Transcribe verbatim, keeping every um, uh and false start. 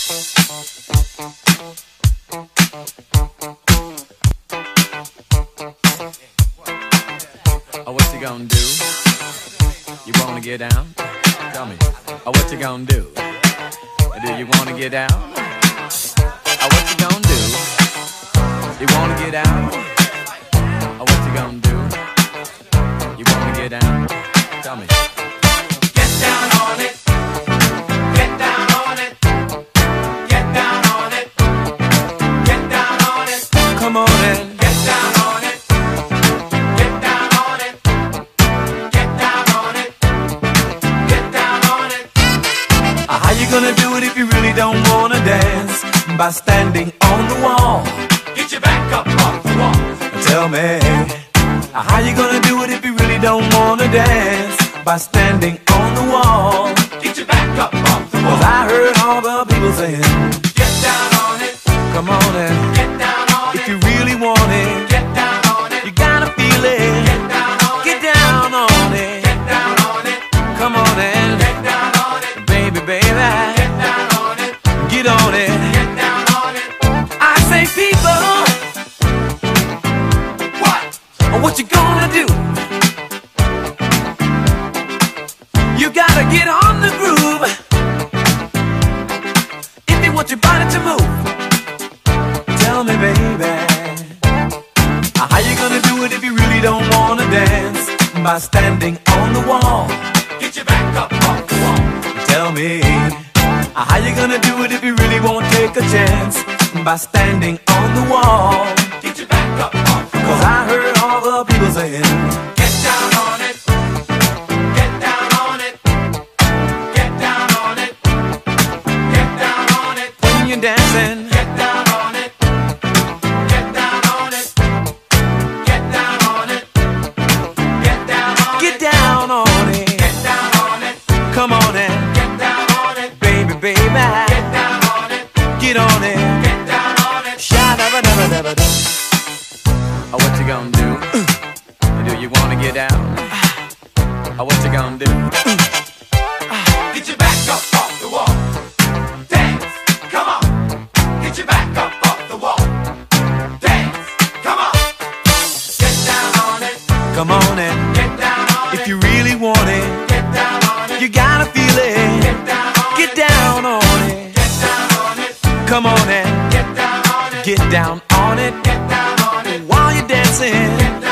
Oh, what you gonna do? You wanna get down? Tell me. Oh, what you gonna do? Do you wanna get down? Oh, what you gonna do? You wanna get down? Oh, what you gonna do? You wanna get down? Tell me. Get down on it. Get down on it. Get down on it. Get down on it. Come on in. Get down on it. Get down on it. Get down on it. Get down on it. How you gonna do it if you really don't wanna dance? By standing on the wall. Get your back up off the wall. Tell me, how you gonna do it if you really don't wanna dance? By standing on the wall. Get your back up off the wall. Cause I heard all the people saying, Get down on it. come on in. Get down on If it. you really want it, Get down on it. you gotta feel it. Get down on it. Get down on it. Get down on it. Come on in. Get down on it. Baby, baby, Get down on it. get on it. Get down on it. I say people, What? what you gonna do? You gotta get on the groove if you want your body to move. Tell me, baby, how you gonna do it if you really don't wanna dance? By standing on the wall. Get your back up off the wall. Tell me, how you gonna do it if you really won't take a chance? By standing on the wall. Get your back up off the Cause wall. I heard all the people saying, Get down on it. Get down on it. Get down on it. Get down on it. when you're dancing, Get down on it. Get down on it. Get down on it. Get down on it. get down on it. Get down on it. Come on in, Get down on it. baby, baby, Get down on it. get on it. Get down on it. Sha-da-ba-da-ba-da-ba-da. Oh, what you gonna do? Do you wanna get down? Oh, what you gonna do? Get your back up off the wall. Dance. Come on. Get your back up off the wall. Dance. Come on. Get down on it. Come on in, Get down on it. if you really want it, Get down on it. you gotta feel it. Get down on Get it. down on it. Get down on it. Come on in, Get down on it. get down on it Get down on it. while you're dancing. Get down